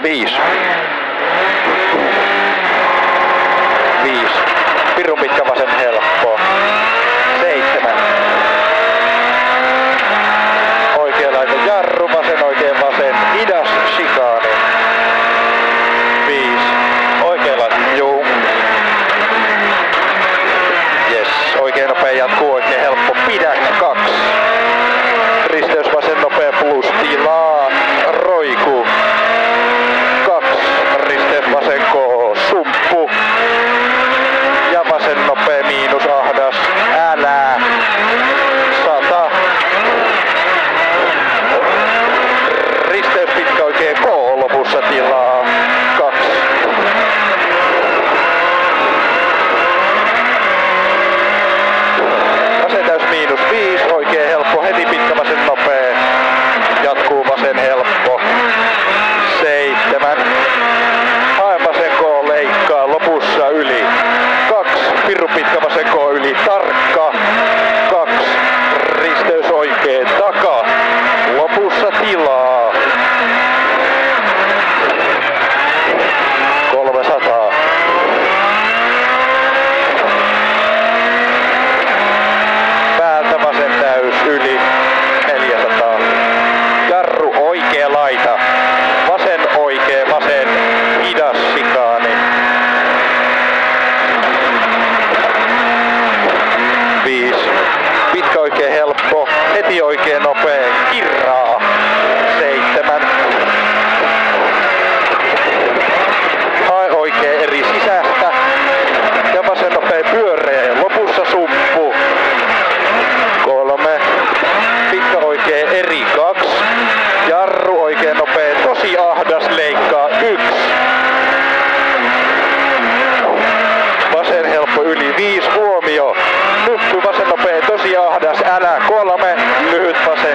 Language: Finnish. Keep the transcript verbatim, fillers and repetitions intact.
Viisi. Viisi. Pirun pitkä vasen helppo. Seitsemän. Oikea laita jarru, vasen oikein vasen. Hidas shikaani. Viisi. Oikea laita juu. Yes. Oikein nopea jatkuu, oikein helppo. Pidä. Kaksi. Risteys vasen nopea plus tilaa. Roiku. Kaksi. Risteys vasen koo. Sumppu. Ja vasen nopea miinus ahdas. Älä. Sata. Risteys pitkä oikein koo. Lopussa tilaa. Kaksi. Vasen täys miinus viisi. Oikein helppo. Heti pitkä vasen nopea. Jatkuu vasen helppo. Seitsemän. Hae vasen koo. Leikkaa. Lopussa yli. Kaksi. Pirun pitkä vasen koo yli. Tarkka. Kaksi. Risteys oikein. Taka. Lopussa tilaa. kolmesataa. Päältä vasen täys yli. neljäsataa. Jarru oikea laita. Vasen oikea vasen. Hidas sikaani. Viisi. Pitkä oikein helppo. Heti oikein nopea. Kirraa. Seitsemän. Hae oikein eri sisästä. Ja vasen nopea pyöreä. Lopussa sumppu. Kolme. Pitkä oikein eri. Kaksi. Jarru oikein nopea. Tosi ahdas leikkaa. Yksi. Vasen helppo yli. Viisi. Huomio. Nyppy vasen nopea. Tosi ahdas. Älä. Kolme. Lyhyt vasen.